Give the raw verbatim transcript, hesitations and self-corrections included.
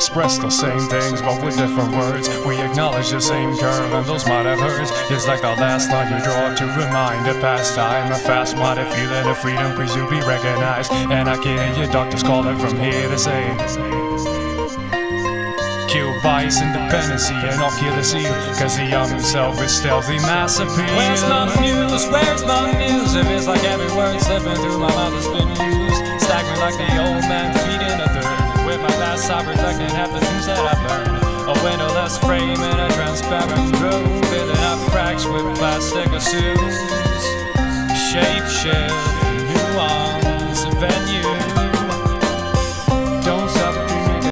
express the same things, but with different words. We acknowledge the same curve, and those might have hurts. It's like the last line you draw to remind a past time. A fast-minded feeling of freedom, please you be recognized. And I can hear your doctors calling from here to say, kill bias, independency, and I'll kill the seal, cause the young himself is stealthy mass appeal. Where's my muse? Where's my muse? If it's like every word slipping through my mouth has been used, staggering like the old man feeding a third. With my past I reflecting half the things that I've learned. A windowless frame in a transparent room, filling up cracks with plastic assumes. Shape shift, nuance, venue.